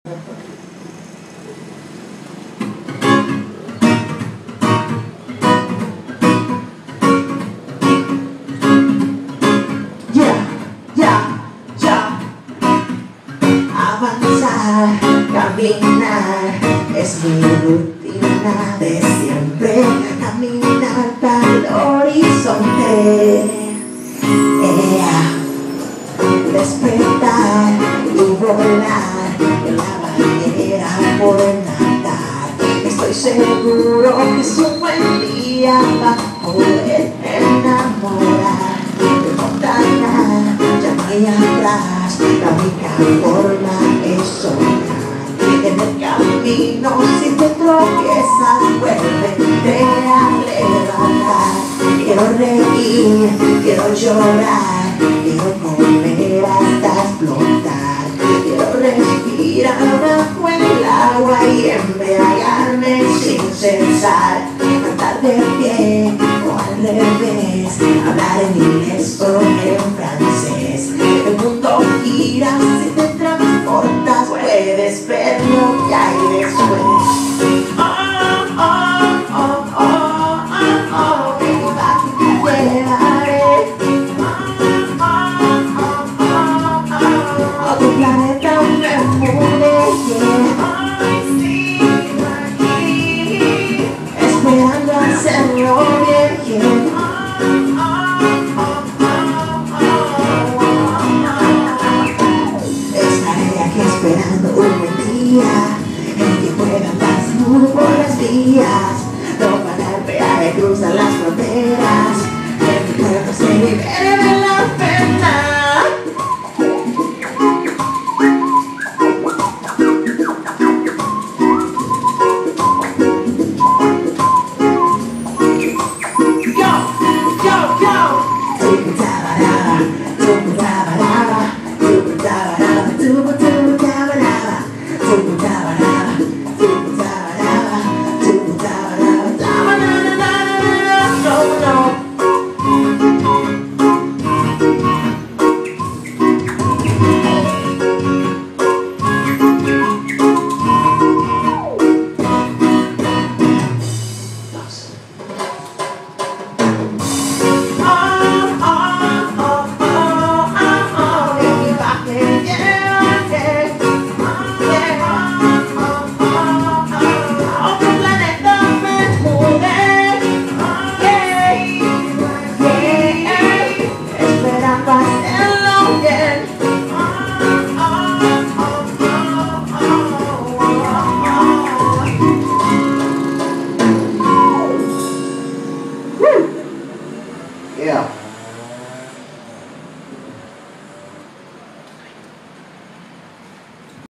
Avanzar, caminar, es mi rutina de siempre. Caminar para el horizonte, despertar y volar en la bañera por nadar. Estoy seguro que es un buen día para poder enamorar. De montaña, ya no hay atrás, la única forma es soñar. En el camino si te tropiezas, vuélvete a levantar. Quiero reír, quiero llorar, quiero comer hasta explotar. Quiero respirar bajo el agua y embriagarme sin cesar. Cantar de pie o al revés, hablar en inglés o en francés. El mundo gira si te transportas, puedes ver lo que hay después. Esperando hacerlo bien. Estaré aquí esperando un buen día en que pueda pasar por las vías, no pagar peaje, cruzar las fronteras, que mi cuerpo se libere de la pena. Yeah.